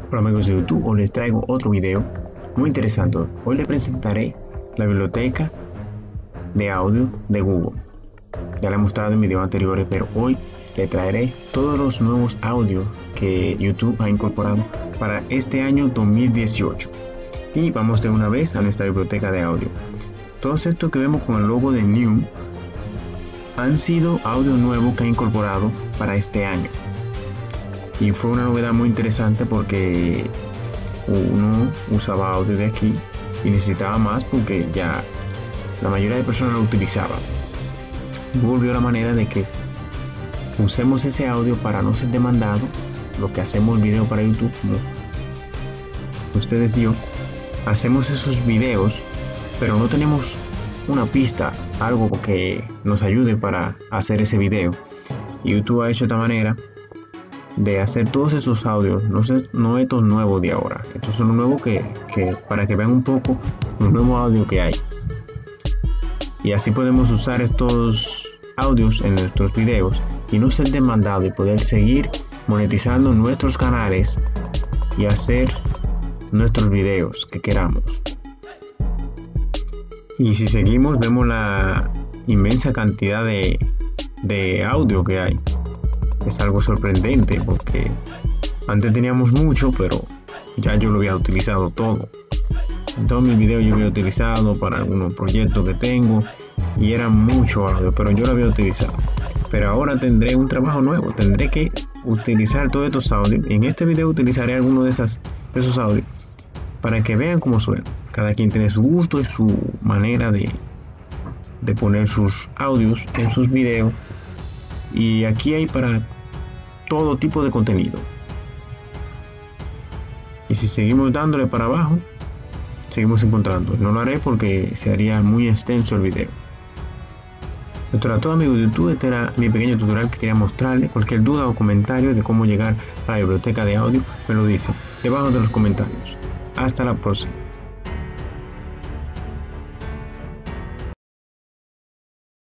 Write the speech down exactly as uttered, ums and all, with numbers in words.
Hola amigos de YouTube, hoy les traigo otro video muy interesante. Hoy les presentaré la biblioteca de audio de Google. Ya la he mostrado en videos anteriores, pero hoy les traeré todos los nuevos audios que YouTube ha incorporado para este año dos mil dieciocho. Y vamos de una vez a nuestra biblioteca de audio. Todos estos que vemos con el logo de New han sido audios nuevos que ha incorporado para este año. Y fue una novedad muy interesante porque uno usaba audio de aquí y necesitaba más porque ya la mayoría de personas lo utilizaban. Google vio la manera de que usemos ese audio para no ser demandado, lo que hacemos video para YouTube, como ustedes y yo, hacemos esos videos, pero no tenemos una pista, algo que nos ayude para hacer ese video. Y YouTube ha hecho de esta manera de hacer todos esos audios, no, sé, no estos nuevos de ahora, estos son los nuevos que, que para que vean un poco los nuevos audios que hay, y así podemos usar estos audios en nuestros videos y no ser demandado y poder seguir monetizando nuestros canales y hacer nuestros videos que queramos. Y si seguimos vemos la inmensa cantidad de, de audio que hay. Es algo sorprendente porque antes teníamos mucho, pero ya yo lo había utilizado todo. En todos mis videos yo lo había utilizado para algunos proyectos que tengo y era mucho audio, pero yo lo había utilizado. Pero ahora tendré un trabajo nuevo, tendré que utilizar todos estos audios. En este video utilizaré algunos de, esas, de esos audios para que vean cómo suena. Cada quien tiene su gusto y su manera de, de poner sus audios en sus videos. Y aquí hay para todo tipo de contenido. Y si seguimos dándole para abajo, seguimos encontrando. No lo haré porque se haría muy extenso el video. Esto era todo, amigos de YouTube. Este era mi pequeño tutorial que quería mostrarles. Cualquier duda o comentario de cómo llegar a la biblioteca de audio me lo dicen debajo de los comentarios. Hasta la próxima.